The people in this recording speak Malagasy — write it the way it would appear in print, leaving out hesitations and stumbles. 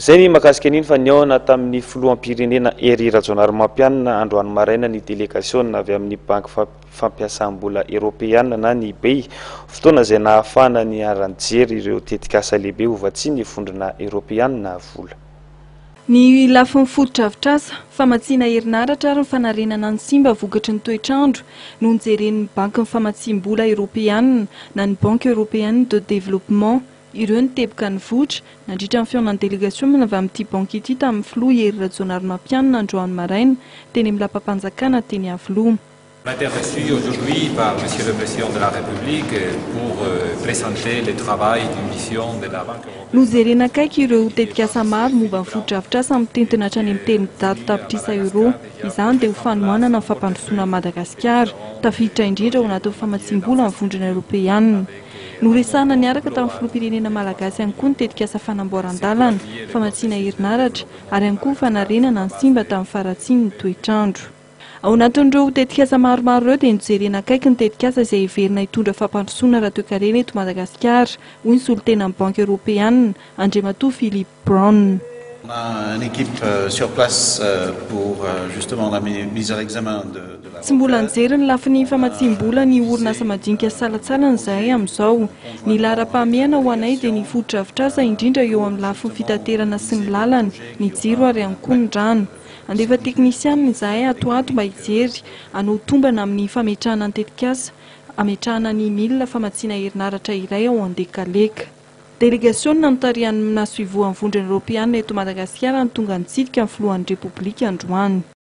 Zay ny mahakasika an'iny fa niaona tamin'ny filoham-pirenena Ery Rajaonarimampianina androany maraina ny délégation avy amin'ny banky fampiasam-bola Européenne na ny BEI fotoana izay nahafahana ny aranjery ireo tetikasa lehibe ovatsy ny vondrona Européenne vola. Ny lafiny fotodrafitrasa famatsiana herinaratra ary ny fanarenana ny simba vokatry ny toetrandro no nijeren'ny banky famatsim-bola Européenne na ny Banque Européenne de Développement ireo ny teboka ny votra nandritra ny fihaonan'ny délégation avy amin'ity banky ity tamin'ny filoha Ery Rajaonarimampianina androany maraina teny amin'ny lapam-panjakana teny Avoloa. On a été reçu aujourd'hui par Monsieur le Président de la République pour présenter le travail d'une mission de la Banque européenne. Nozerena akaiky ireo tetikasa maro momba ny fotodrafitrasa amin'ny tentina hatrany amin'ny telon-dato tapitrisa euro. Izany dia ho fanohanana ny fampandrosoana Madagasikara tafiditra indrindra ao anatin'ny famatsim-bola amin'ny vondrona Européenne. Noresahana niaraka tamin'ny filoham-pirenena malagasy ihany koa ny tetikasa fanamboaran-dalana, famatsiana herinaratra ary ihany koa fanarenana ny simba tamin'ny faratsiany ny toetrandro. Ao anatin'ireo tetikasa maromaro ireo dia nijerena akaiky ny tetikasa izay heverina hitondra fampandrosoana raha toe-karena eto Madagasikara, hoy ny solitena amin'ny Banque Européenne, Andriamatoa Philippe Brown. On a une équipe sur place pour justement la mise à l'examen de la... Tsy mbola nijery ny lafiny famatsim-bola ny orinasa madinika salatsalana izay amin'izao. Ny lara-pahamehana ho anay dia ny fotodrafitrasa indrindra eo amin'ny lafiny fitaterana sy ny lalana, ny jiro ary ihany koa ny rano. Andefa teknisianina izahay atoato mba hijery hanao tombana amin'ny fametrahana ny tetikasa, ametrahana ny milina famatsiana herinaratra iray ao Andekaleka. Délégation nanontarian'ny naso ivoan'ny vondrona Européenne eto Madagasikara ny tonga nitsidika amin'ny filohan'ny Repoblika androany.